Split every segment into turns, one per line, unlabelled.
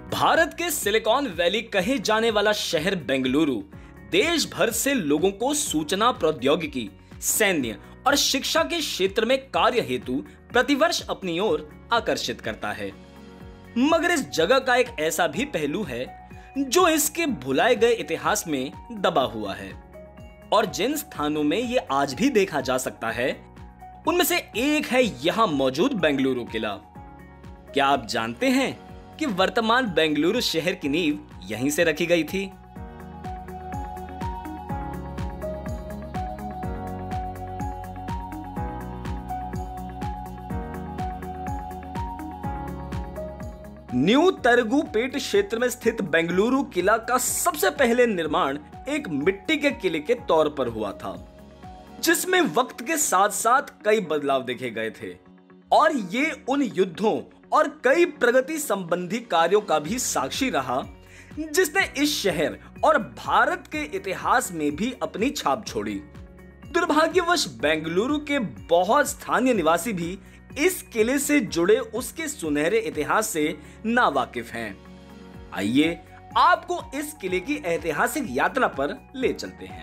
भारत के silicon valley कहे जाने वाला शहर बेंगलुरु देश भर से लोगों को सूचना प्रौद्योगिकी, सैन्य और शिक्षा के क्षेत्र में कार्य हेतु प्रतिवर्ष अपनी ओर आकर्षित करता है। मगर इस जगह का एक ऐसा भी पहलू है जो इसके भुलाए गए इतिहास में दबा हुआ है, और जिन स्थानों में ये आज भी देखा जा सकता है उनमें से एक है यहां मौजूद बेंगलुरु किला। क्या आप जानते हैं कि वर्तमान बेंगलुरु शहर की नींव यहीं से रखी गई थी? न्यू तरगुपेट क्षेत्र में स्थित बेंगलुरु किला का सबसे पहले निर्माण एक मिट्टी के किले के तौर पर हुआ था, जिसमें वक्त के साथ साथ कई बदलाव देखे गए थे, और ये उन युद्धों और कई प्रगति संबंधी कार्यों का भी साक्षी रहा जिसने इस शहर और भारत के इतिहास में भी अपनी छाप छोड़ी। दुर्भाग्यवश बेंगलुरु के बहुत स्थानीय निवासी भी इस किले से जुड़े उसके सुनहरे इतिहास से नावाकिफ हैं। आइए आपको इस किले की ऐतिहासिक यात्रा पर ले चलते हैं।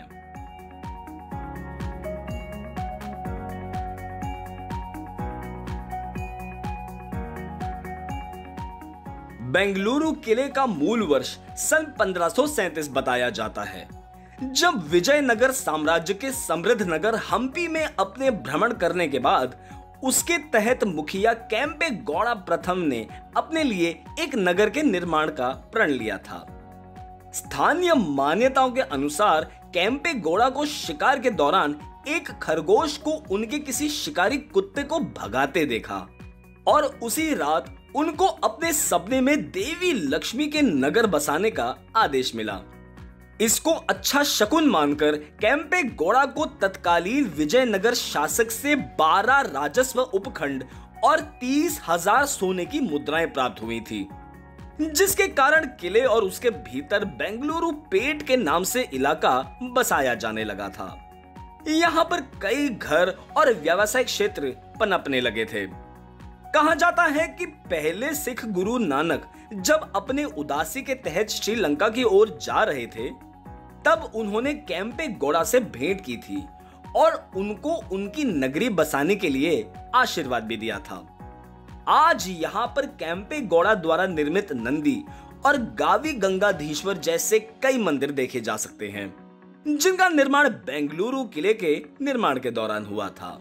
बेंगलुरु किले का मूल वर्ष सन 1537 बताया जाता है, जब विजयनगर साम्राज्य के समृद्ध नगर हम्पी में अपने भ्रमण करने के बाद उसके तहत मुखिया केम्पे गौड़ा प्रथम ने अपने लिए एक नगर के निर्माण का प्रण लिया था। स्थानीय मान्यताओं के अनुसार केम्पे गौड़ा को शिकार के दौरान एक खरगोश को उनके किसी शिकारी कुत्ते को भगाते देखा, और उसी रात उनको अपने सपने में देवी लक्ष्मी के नगर बसाने का आदेश मिला। इसको अच्छा शकुन मानकर केम्पे गौड़ा को तत्कालीन विजयनगर शासक से 12 राजस्व उपखंड और 30,000 सोने की मुद्राएं प्राप्त हुई थी, जिसके कारण किले और उसके भीतर बेंगलुरु पेट के नाम से इलाका बसाया जाने लगा था। यहाँ पर कई घर और व्यावसायिक क्षेत्र पनपने लगे थे। कहा जाता है कि पहले सिख गुरु नानक जब अपने उदासी के तहत श्रीलंका की ओर जा रहे थे, तब उन्होंने केम्पे गौड़ा से भेंट की थी और उनको उनकी नगरी बसाने के लिए आशीर्वाद भी दिया था। आज यहाँ पर केम्पे गौड़ा द्वारा निर्मित नंदी और गावी गंगाधीश्वर जैसे कई मंदिर देखे जा सकते हैं, जिनका निर्माण बेंगलुरु किले के निर्माण के दौरान हुआ था।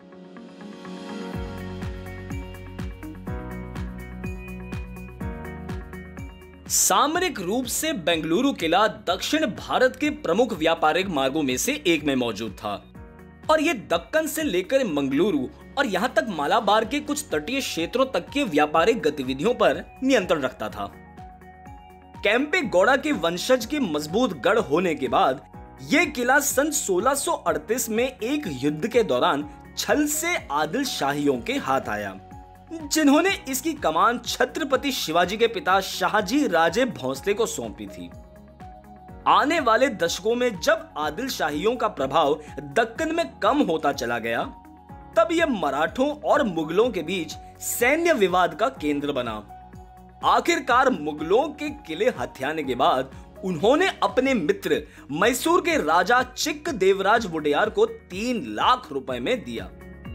सामरिक रूप से बेंगलुरु किला दक्षिण भारत के प्रमुख व्यापारिक मार्गों में से एक में मौजूद था, और यह दक्कन से लेकर मंगलुरु और यहां तक मालाबार के कुछ तटीय क्षेत्रों तक के व्यापारिक गतिविधियों पर नियंत्रण रखता था। केम्पे गौड़ा के वंशज के मजबूत गढ़ होने के बाद यह किला सन 1638 में एक युद्ध के दौरान छल से आदिल शाहियों के हाथ आया, जिन्होंने इसकी कमान छत्रपति शिवाजी के पिता शाहजी राजे भोंसले को सौंपी थी। आने वाले दशकों में जब आदिल शाहियों का प्रभाव दक्कन में कम होता चला गया, तब यह मराठों और मुगलों के बीच सैन्य विवाद का केंद्र बना। आखिरकार मुगलों के किले हथियाने के बाद उन्होंने अपने मित्र मैसूर के राजा चिक्क देवराज वुडेयार को 3 लाख रुपए में दिया।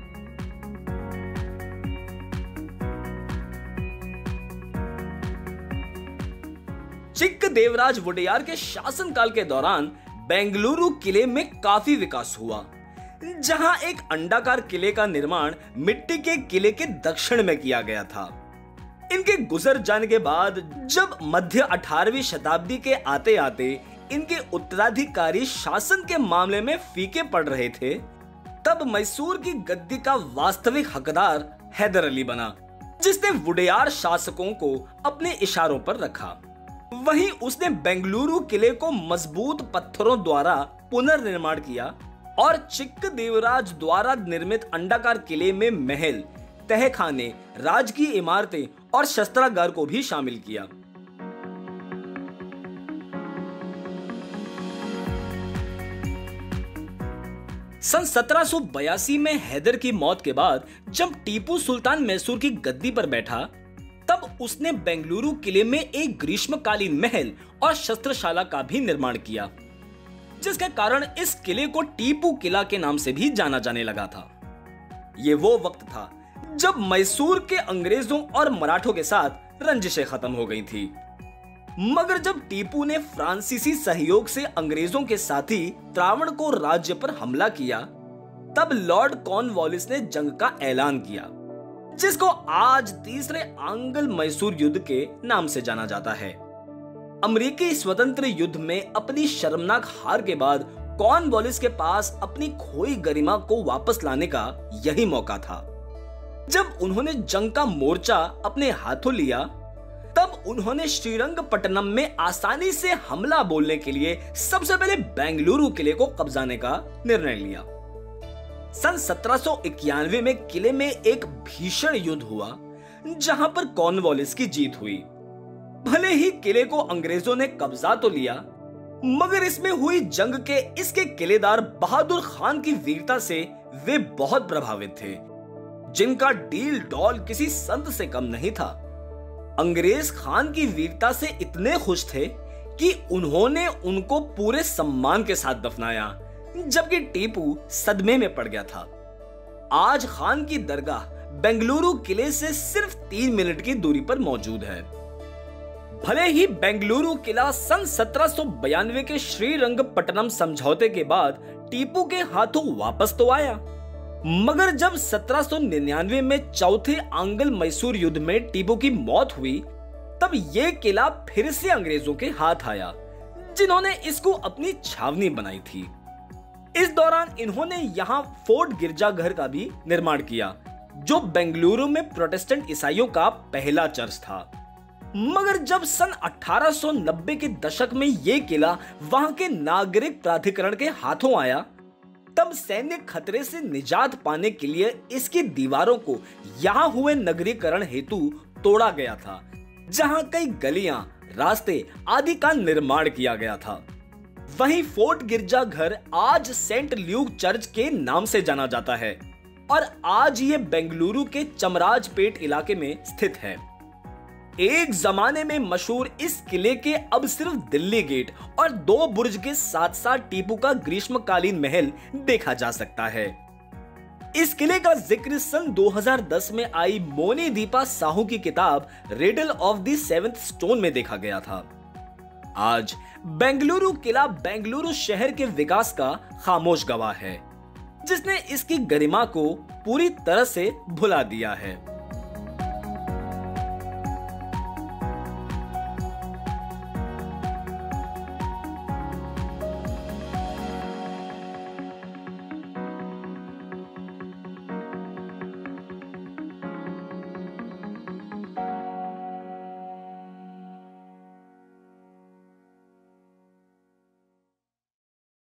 चिक्क देवराज वुडेयार के शासनकाल के दौरान बेंगलुरु किले में काफी विकास हुआ, जहां एक अंडाकार किले का निर्माण मिट्टी के किले के दक्षिण में किया गया था। इनके गुजर जाने के बाद जब मध्य 18वीं शताब्दी के आते आते इनके उत्तराधिकारी शासन के मामले में फीके पड़ रहे थे, तब मैसूर की गद्दी का वास्तविक हकदार हैदर अली बना, जिसने वुडेयार शासकों को अपने इशारों पर रखा। वहीं उसने बेंगलुरु किले को मजबूत पत्थरों द्वारा पुनर्निर्माण किया और चिक्क देवराज द्वारा निर्मित अंडाकार किले में महल, तहखाने, राजकीय इमारतें और शस्त्रागार को भी शामिल किया। सन 1782 में हैदर की मौत के बाद जब टीपू सुल्तान मैसूर की गद्दी पर बैठा, तब उसने बेंगलुरु किले में एक ग्रीष्मकालीन महल और शस्त्रशाला का भी निर्माण किया, जिसके कारण इस किले को टीपू किला के नाम से भी जाना जाने लगा था। ये वो वक्त था जब मैसूर के अंग्रेजों और मराठों के साथ रंजिशें खत्म हो गई थी। मगर जब टीपू ने फ्रांसीसी सहयोग से अंग्रेजों के साथी त्रावणकोर राज्य पर हमला किया, तब लॉर्ड कॉर्नवालिस ने जंग का ऐलान किया, जिसको आज तीसरे आंग्ल मैसूर युद्ध के नाम से जाना जाता है। अमेरिकी स्वतंत्र युद्ध में अपनी शर्मनाक हार के बाद कॉर्नवालिस के पास अपनी खोई गरिमा को वापस लाने का यही मौका था। जब उन्होंने जंग का मोर्चा अपने हाथों लिया, तब उन्होंने श्रीरंगपट्टनम में आसानी से हमला बोलने के लिए सबसे पहले बेंगलुरु किले को कब्जाने का निर्णय लिया। सन 1791 में किले में एक भीषण युद्ध हुआ, जहां पर कॉर्नवालिस की जीत हुई। भले ही किले को अंग्रेजों ने कब्जा तो लिया, मगर इसमें हुई जंग के इसके किलेदार बहादुर खान की वीरता से वे बहुत प्रभावित थे, जिनका डील डॉल किसी संत से कम नहीं था। अंग्रेज खान की वीरता से इतने खुश थे कि उन्होंने उनको पूरे सम्मान के साथ दफनाया, जबकि टीपू सदमे में पड़ गया था। आज खान की दरगाह बेंगलुरु किले से सिर्फ 3 मिनट की दूरी पर मौजूद है। भले ही बेंगलुरु किला सन 1792 के श्रीरंगपट्टनम समझौते के बाद टीपू के हाथों वापस तो आया, मगर जब 1799 में चौथे आंग्ल मैसूर युद्ध में टीपू की मौत हुई, तब यह किला फिर से अंग्रेजों के हाथ आया, जिन्होंने इसको अपनी छावनी बनाई थी। इस दौरान इन्होंने यहाँ फोर्ट गिरजाघर का भी निर्माण किया, जो बेंगलुरु में प्रोटेस्टेंट ईसाइयों का पहला चर्च था। मगर जब सन 1890 के दशक में यह किला वहां के नागरिक प्राधिकरण के हाथों आया, तब सैन्य खतरे से निजात पाने के लिए इसकी दीवारों को यहां हुए नगरीकरण हेतु तोड़ा गया था, जहां कई गलियां, रास्ते आदि का निर्माण किया गया था। वहीं फोर्ट गिरजाघर आज सेंट ल्यूक चर्च के नाम से जाना जाता है और आज ये बेंगलुरु के चमराजपेट इलाके में स्थित है। एक जमाने में मशहूर इस किले के अब सिर्फ दिल्ली गेट और 2 बुर्ज के साथ साथ टीपू का ग्रीष्मकालीन महल देखा जा सकता है। इस किले का जिक्र सन 2010 में आई मोनी दीपा साहू की किताब riddle of the seventh stone में देखा गया था। आज बेंगलुरु किला बेंगलुरु शहर के विकास का खामोश गवाह है, जिसने इसकी गरिमा को पूरी तरह से भुला दिया है।